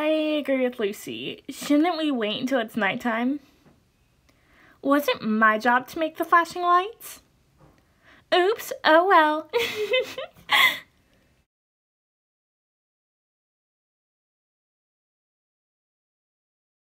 agree with Lucy. Shouldn't we wait until it's nighttime? Wasn't my job to make the flashing lights? Oops, oh well.